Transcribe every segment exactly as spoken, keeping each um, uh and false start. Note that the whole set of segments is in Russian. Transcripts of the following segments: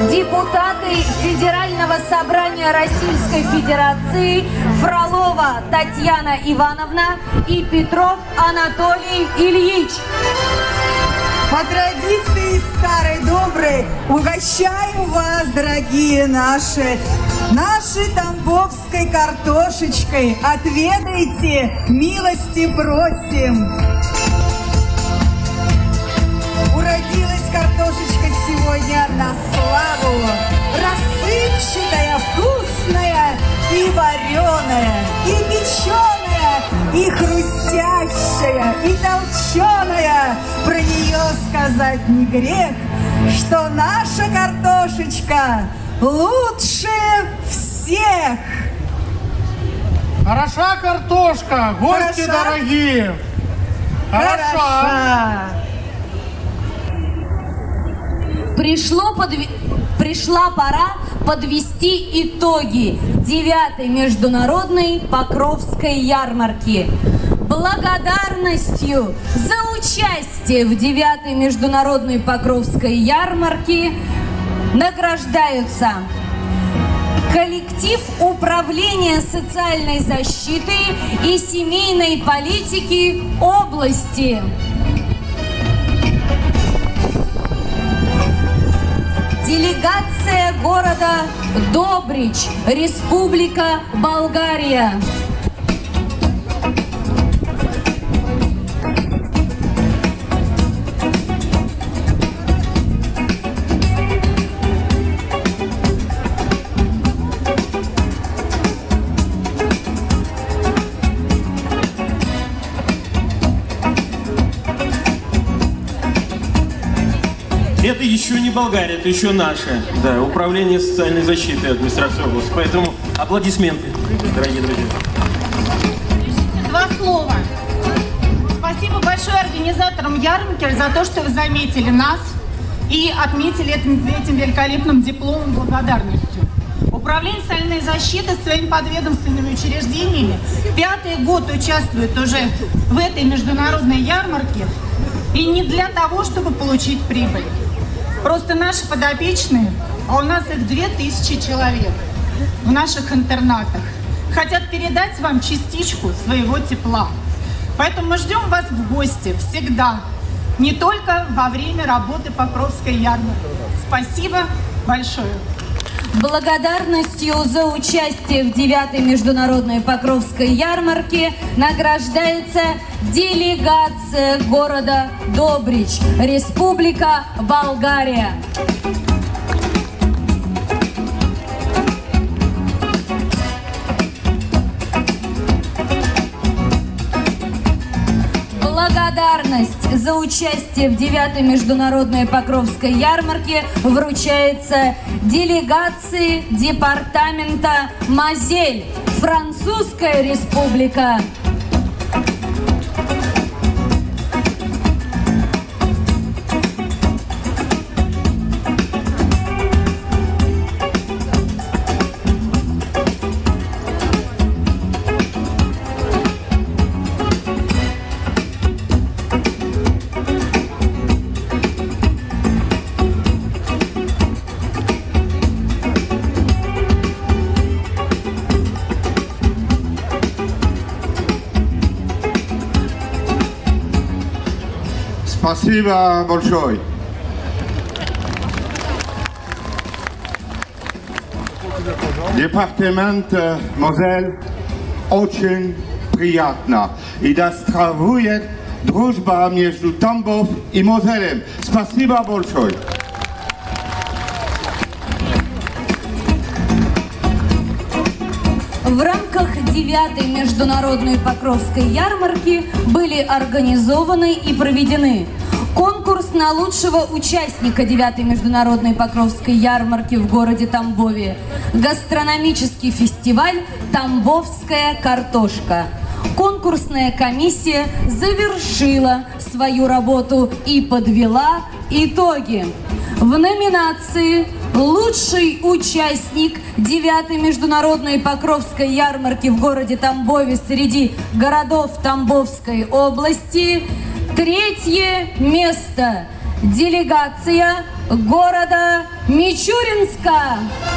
депутаты Федерального собрания Российской Федерации Фролова Татьяна Ивановна и Петров Анатолий Ильич. По традиции старой доброй угощаем вас, дорогие наши, нашей тамбовской картошечкой. Отведайте, милости просим. Уродилась картошечка сегодня на славу, рассыпчатая, вкусная и вареная, и печеная, и хрустящая, и толченая. Про нее сказать не грех, что наша картошечка лучше всех. Хороша картошка, гости Хороша? дорогие. Хороша. Хороша. Пришло подв... Пришла пора подвести итоги девятой международной Покровской ярмарки. Благодарностью за участие в девятой международной Покровской ярмарке награждаются коллектив Управления социальной защиты и семейной политики области, делегация города Добрич, Республика Болгария, Это еще не Болгария, это еще наше, да, Управление социальной защиты администрации области. Поэтому аплодисменты, дорогие друзья. Два слова. Спасибо большое организаторам ярмарки за то, что вы заметили нас и отметили этим, этим великолепным дипломом благодарностью. Управление социальной защиты своими подведомственными учреждениями пятый год участвует уже в этой международной ярмарке, и не для того, чтобы получить прибыль. Просто наши подопечные, а у нас их две тысячи человек в наших интернатах, хотят передать вам частичку своего тепла. Поэтому мы ждем вас в гости всегда, не только во время работы Покровской ярмарки. Спасибо большое. Благодарностью за участие в девятой международной Покровской ярмарке награждается делегация города Добрич, Республика Болгария. Благодарность за участие в девятой международной Покровской ярмарке вручается делегации департамента Мозель, Французская Республика. Спасибо большое. Департамент Мозель очень приятно. И да здравствует дружба между Тамбов и Мозелем. Спасибо большое. В рамках девятой международной Покровской ярмарки были организованы и проведены конкурс на лучшего участника девятой международной Покровской ярмарки в городе Тамбове, гастрономический фестиваль «Тамбовская картошка». Конкурсная комиссия завершила свою работу и подвела итоги. В номинации «Лучший участник девятой международной Покровской ярмарки в городе Тамбове среди городов Тамбовской области» третье место. Делегация города Мичуринска.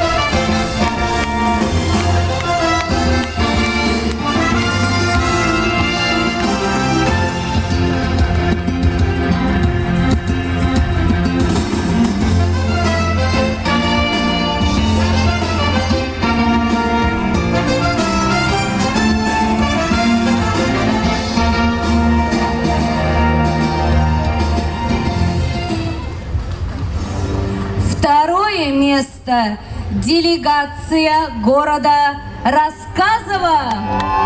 Второе место – делегация города Рассказово.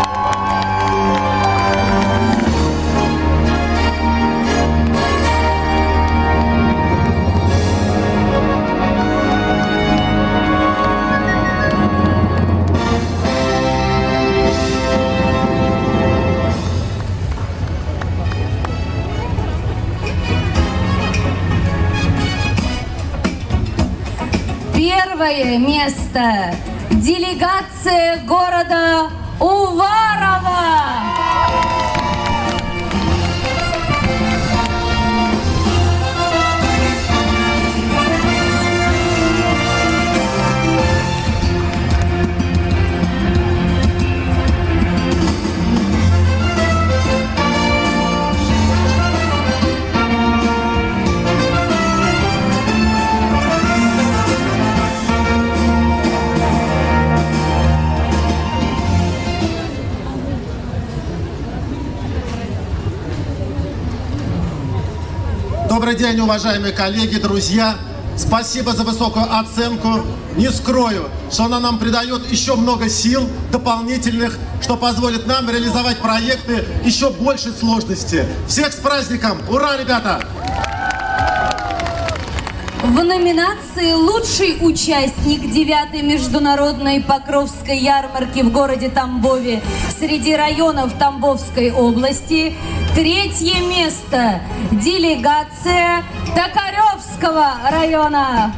Первое место – делегация города Уварово. Добрый день, уважаемые коллеги, друзья. Спасибо за высокую оценку. Не скрою, что она нам придает еще много сил дополнительных, что позволит нам реализовать проекты еще большей сложности. Всех с праздником! Ура, ребята! В номинации «Лучший участник девятой международной Покровской ярмарки в городе Тамбове среди районов Тамбовской области» третье место – делегация Токаревского района.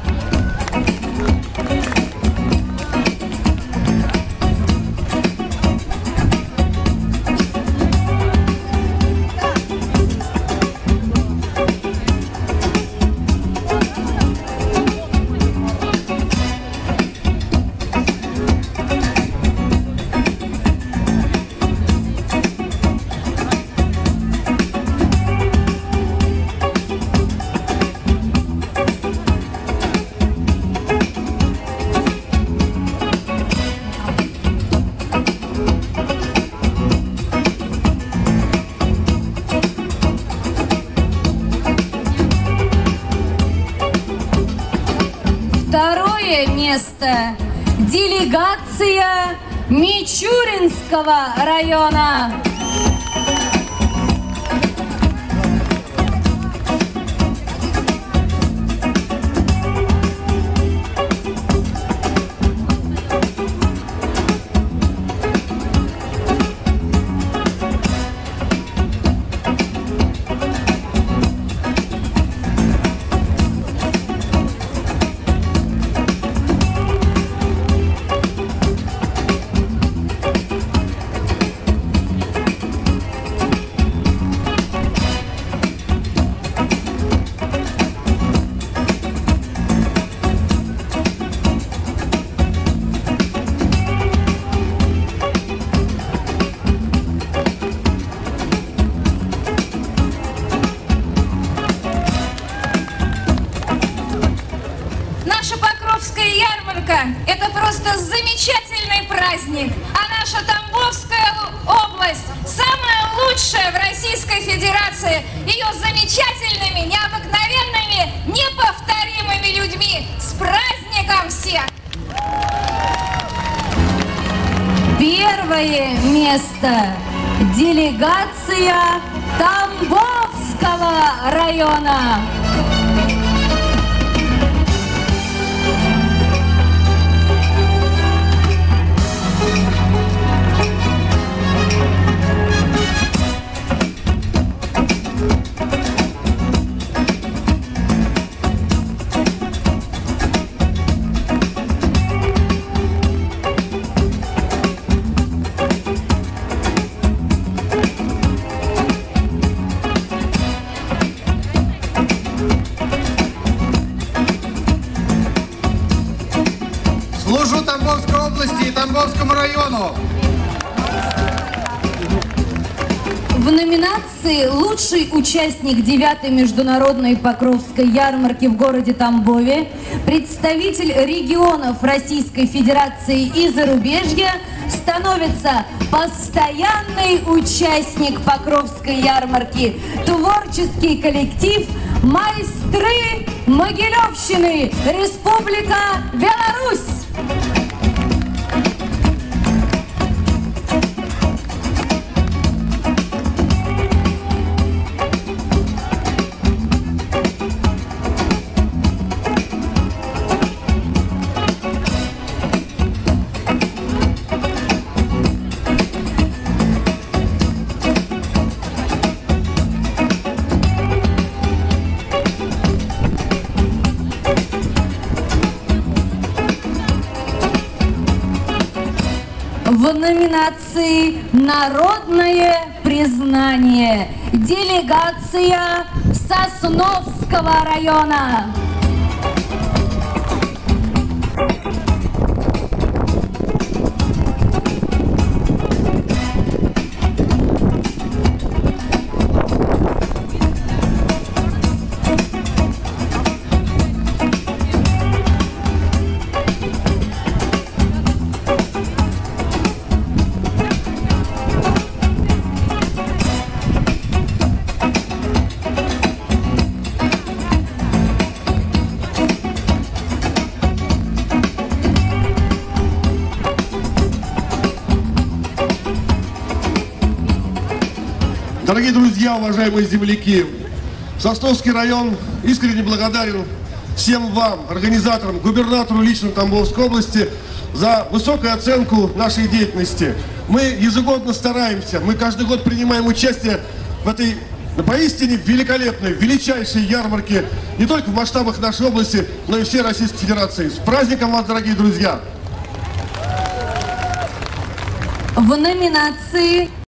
Второе место – делегация Мичуринского района. Это просто замечательный праздник, а наша Тамбовская область самая лучшая в Российской Федерации. Ее замечательными, необыкновенными, неповторимыми людьми. С праздником всех! Первое место – делегация Тамбовского района. служу Тамбовской области и Тамбовскому району. В номинации «Лучший участник девятой международной Покровской ярмарки в городе Тамбове» представитель регионов Российской Федерации и зарубежья становится постоянный участник Покровской ярмарки, творческий коллектив «Майстры Могилевщины», Республика Беларусь. В номинации «Народное признание» делегация Сосновского района. Дорогие друзья, уважаемые земляки, Сосновский район искренне благодарен всем вам, организаторам, губернатору лично Тамбовской области за высокую оценку нашей деятельности. Мы ежегодно стараемся, мы каждый год принимаем участие в этой поистине великолепной, величайшей ярмарке не только в масштабах нашей области, но и всей Российской Федерации. С праздником вас, дорогие друзья! В номинации